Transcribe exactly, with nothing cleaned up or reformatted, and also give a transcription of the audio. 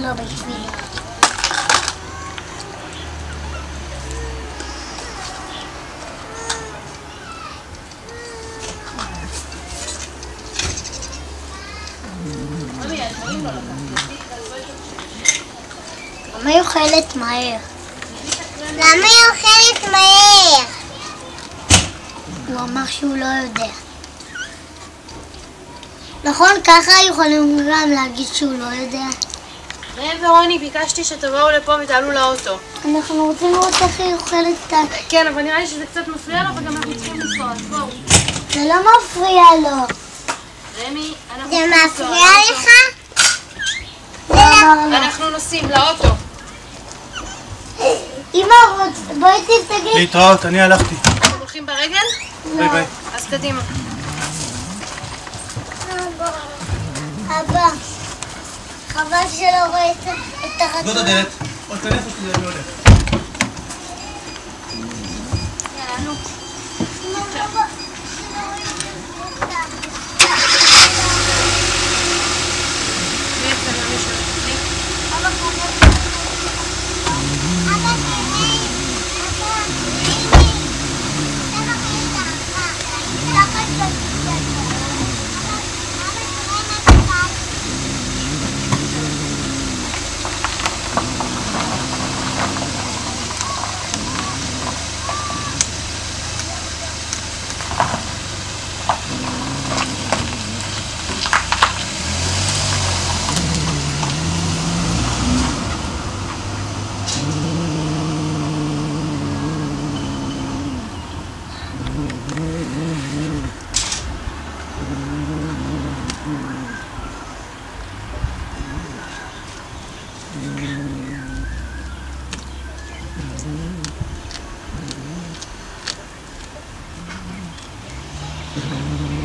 לא בשבילי. למה היא אוכלת מהר? למה היא אוכלת מהר? הוא אמר שהוא לא יודע. נכון, ככה יכולים גם להגיד שהוא לא יודע. ראם ורוני, ביקשתי שתבואו לפה ותעלו לאוטו. אנחנו רוצים לראות איך היא אוכלת את ה... כן, אבל נראה לי שזה קצת מפריע לו וגם אנחנו צריכים לנסוע, אז בואו. זה לא מפריע לו. רמי, אנחנו זה צריכים לנסוע. מפריע לך? הוא אמר לו. אנחנו נוסעים לאוטו. אמא, בואי תסתגלי. להתראות, אני הלכתי. אתם הולכים ברגל? ביי ביי. אז קדימה. אבא, חבל שלא רואה את החתונה. זאת הדלת. עוד כנס או שזה אני הולך. יאללה, נו. Mm-hmm.